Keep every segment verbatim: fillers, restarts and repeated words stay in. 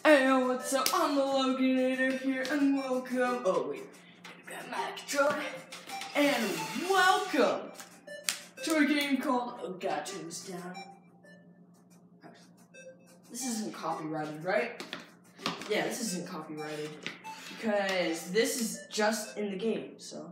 Hey yo, what's up? I'm the Loganator here, and welcome. Oh wait, got my controller. And welcome to a game called. Oh God, turn this down. This isn't copyrighted, right? Yeah, this isn't copyrighted because this is just in the game. So,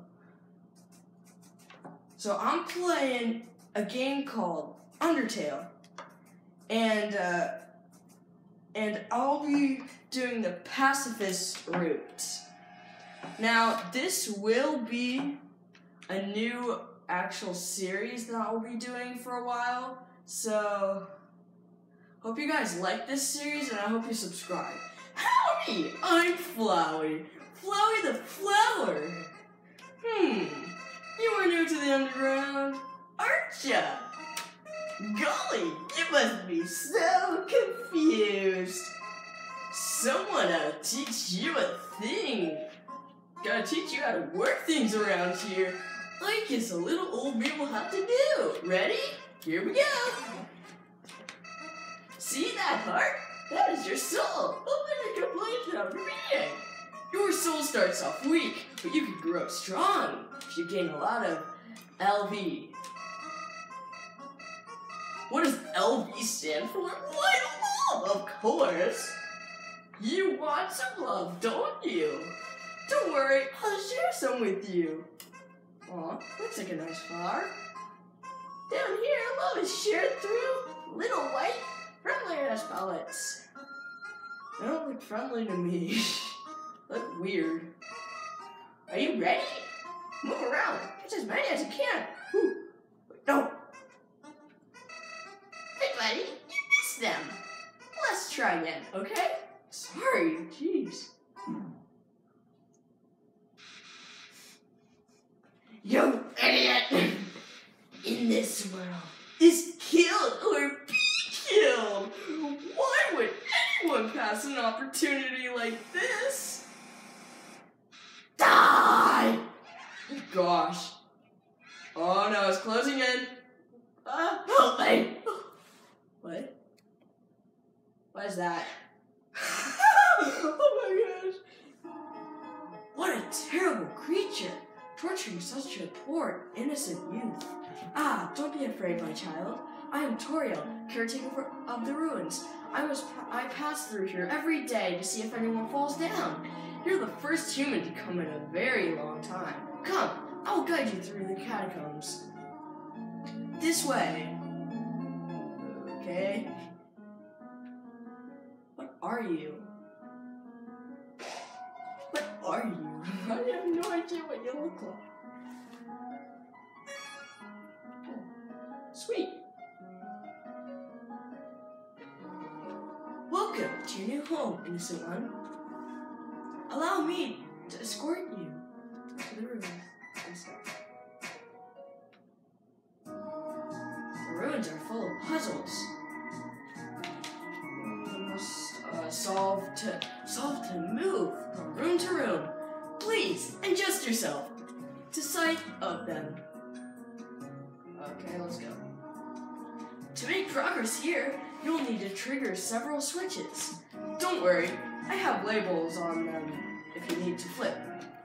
so I'm playing a game called Undertale, and. uh... And I'll be doing the pacifist route. Now, this will be a new actual series that I'll be doing for a while. So, hope you guys like this series, and I hope you subscribe. Howdy! I'm Flowey. Flowey the Flower. Hmm. You are new to the underground, aren't ya? Golly, you must be so confused. Someone ought to teach you a thing. Gotta teach you how to work things around here. Like it's a little old me will have to do. Ready? Here we go. See that heart? That is your soul. Open a complete of reading. Your soul starts off weak, but you can grow strong if you gain a lot of L V. What does L V stand for? Why, love, of course. You want some love, don't you? Don't worry, I'll share some with you. Aw, looks like a nice flower. Down here, love is shared through little white friendliness pellets. They don't look friendly to me. Look weird. Are you ready? Move around. Catch as many as you can. Whew. No. Buddy, you missed them. Let's try again, okay? Sorry, jeez. You idiot! In this world, is killed or be killed. Why would anyone pass an opportunity like this? Die! Gosh. Oh no, it's closing in. Uh, help me! What? What is that? Oh my gosh! What a terrible creature! Torturing such a poor, innocent youth. Ah, don't be afraid, my child. I am Toriel, caretaker of the ruins. I was I pass through here every day to see if anyone falls down. You're the first human to come in a very long time. Come, I will guide you through the catacombs. This way. Okay. What are you? What are you? I have no idea what you look like. Oh, sweet. Welcome to your new home, innocent one. Allow me to escort you to the ruins and stuff. The ruins are full of puzzles. Uh, solve to solve to move from room to room. Please adjust yourself to sight of them. Okay, let's go. To make progress here, you'll need to trigger several switches. Don't worry, I have labels on them if you need to flip.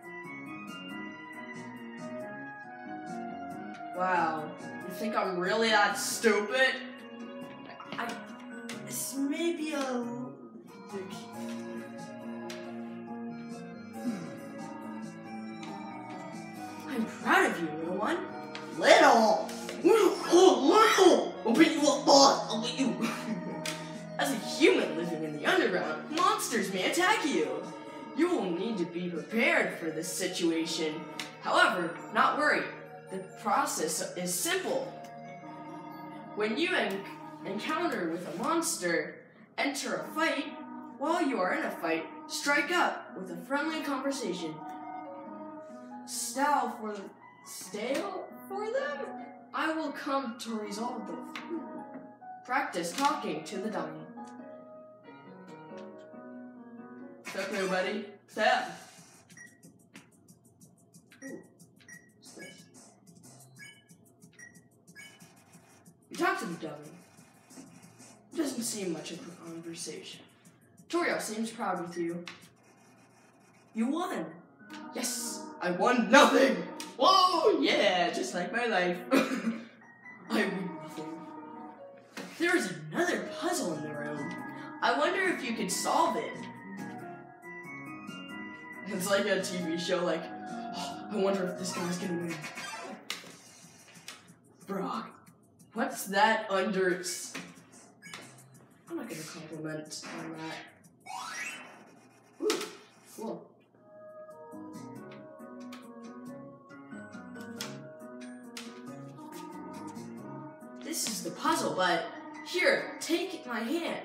Wow, you think I'm really that stupid? I, this may be a I'm proud of you, little one. Little! Little! I'll beat you up, boss! I'll beat you! As a human living in the underground, monsters may attack you. You will need to be prepared for this situation. However, not worry. The process is simple. When you en encounter with a monster, enter a fight. While you are in a fight, strike up with a friendly conversation. Style for the stale for them? I will come to resolve them. Practice talking to the dying. Step here, buddy. Step. Ooh. What's this? You talk to the dummy. Doesn't seem much of a conversation. Toriel seems proud with you. You won. Yes, I won nothing. Whoa, yeah, just like my life. I won nothing. There is another puzzle in the room. I wonder if you could solve it. It's like a T V show, like, oh, I wonder if this guy's gonna win. Frog, what's that under... I'm not gonna compliment on that. Ooh, cool. This is the puzzle, but here, take my hand.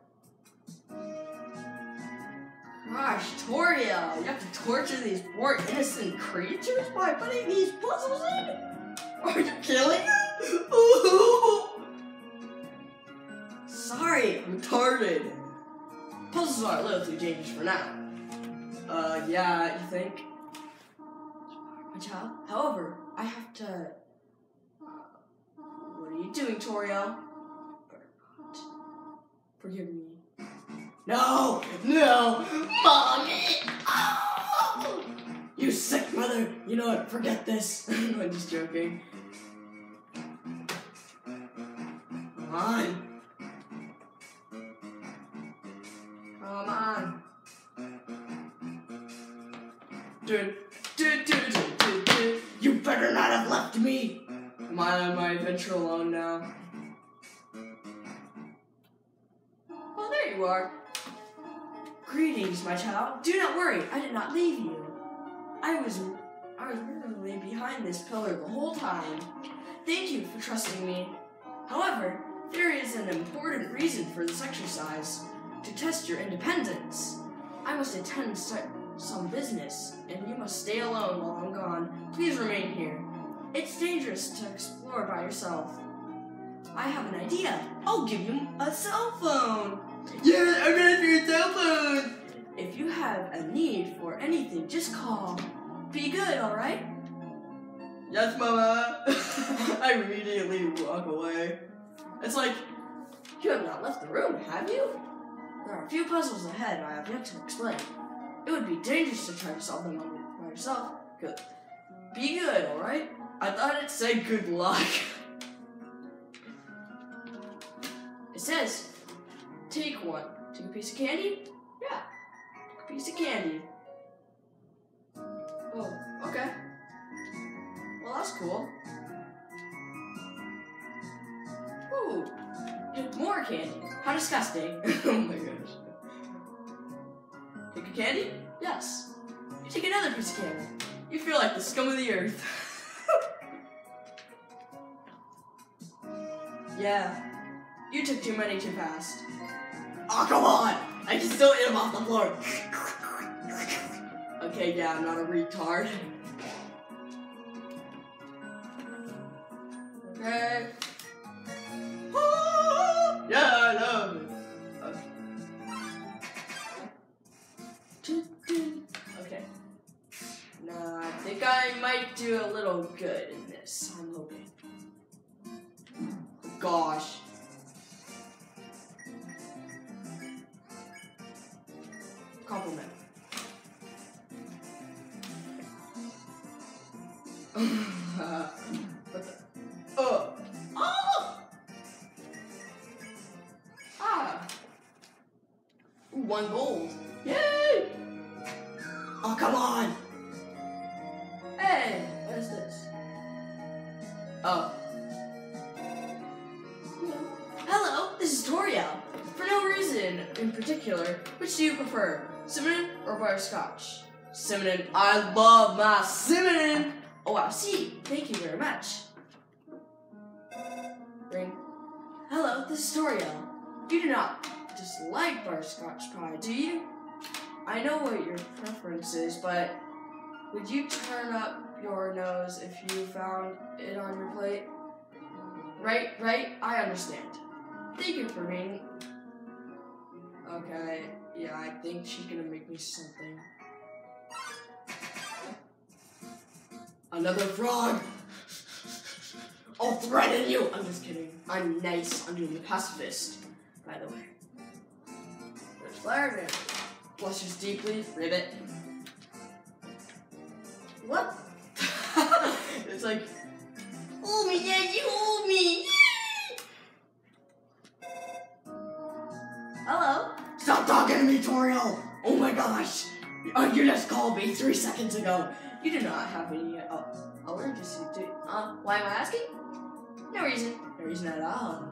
Gosh, Toriel, you have to torture these poor innocent creatures by putting these puzzles in? Are you killing them? Ooh. Sorry, I'm retarded. Puzzles are a little too dangerous for now. Uh, yeah, you think? My child, however, I have to... What are you doing, Toriel? Forgive me. No! No! Mommy! Oh! You sick mother! You know what? Forget this. I'm just joking. Come on. Come on. Dude, dude, dude, dude, dude, dude. You better not have left me! Am I on my adventure alone now? Oh, there you are. Greetings, my child. Do not worry, I did not leave you. I was, I was literally behind this pillar the whole time. Thank you for trusting me. However, there is an important reason for this exercise, to test your independence. I must attend some business, and you must stay alone while I'm gone. Please remain here. It's dangerous to explore by yourself. I have an idea. I'll give you a cell phone. Yeah, I'm ready for your cell phone. If you have a need for anything, just call. Be good, alright? Yes, Mama. I immediately walk away. It's like, you have not left the room, have you? There are a few puzzles ahead I have yet to explain. It would be dangerous to try to solve them by yourself. Good. Be good, alright? I thought it said good luck. It says, take one. Take a piece of candy? Yeah. Take a piece of candy. Oh, okay. Well, that's cool. Ooh. Get more candy. How disgusting. Oh my gosh. Take a candy? Yes. You take another piece of candy. You feel like the scum of the earth. Yeah. You took too many too fast. Oh, come on! I can still eat them off the floor. Okay, yeah, I'm not a retard. Okay. Yeah, I love it. Okay. Okay. Nah, I think I might do a little good in this. I'm hoping. Gosh. Compliment. What the? Oh! Oh! Ah! Ooh, one gold. Yay! Oh, come on! Hey, what is this? Oh. Hello, this is Toriel. For no reason in particular, which do you prefer, cinnamon or butterscotch? Cinnamon. I love my cinnamon. Oh, I see. Thank you very much. Ring. Hello, this is Toriel. You do not dislike butterscotch pie, do you? I know what your preference is, but would you turn up your nose if you found it on your plate? Right, right? I understand. Thank you for being... Okay, yeah, I think she's gonna make me something. Another frog! I'll threaten you! I'm just kidding. I'm nice. I'm doing the pacifist, by the way. There's Larry. Blushes deeply. Ribbit. What? It's like, hold me, yeah, you hold me. Hello? Stop talking to me, Toriel! Oh my gosh! Uh, you just called me three seconds ago. You do not have any uh, allergies to Uh, why am I asking? No reason. No reason at all.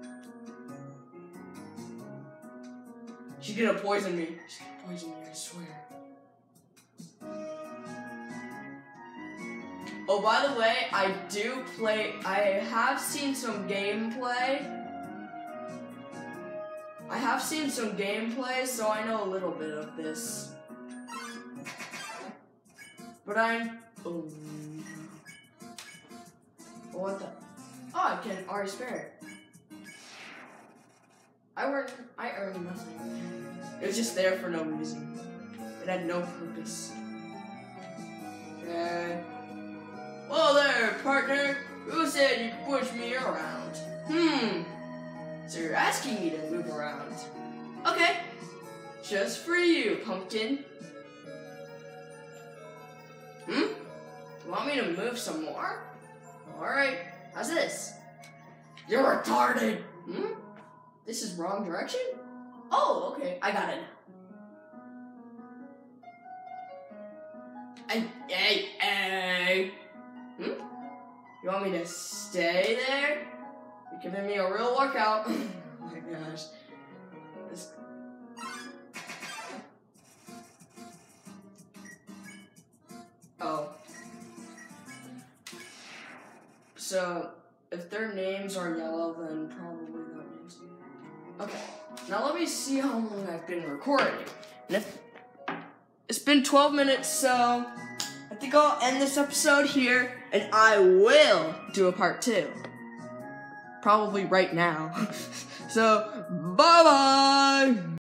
She's gonna poison me. She's gonna poison me, I swear. Oh, by the way, I do play, I have seen some gameplay. I have seen some gameplay, so I know a little bit of this. But I'm, oh, what the, oh, I can already spare it. I earned, I earned nothing. It was just there for no reason. It had no purpose. Okay. Whoa there, partner. Who said you could push me around? Hmm. So you're asking me to move around. Okay. Just for you, pumpkin. Hmm? You want me to move some more? Alright. How's this? You're retarded. Hmm? This is wrong direction? Oh, okay. I got it now. Hey, hey, hey. Hmm? You want me to stay there? You're giving me a real workout. Oh my gosh. This... Oh. So, if their names are yellow, then probably that means... Okay. Now let me see how long I've been recording. And if... It's been twelve minutes, so... I think I'll end this episode here, and I will do a part two. Probably right now. So, bye-bye!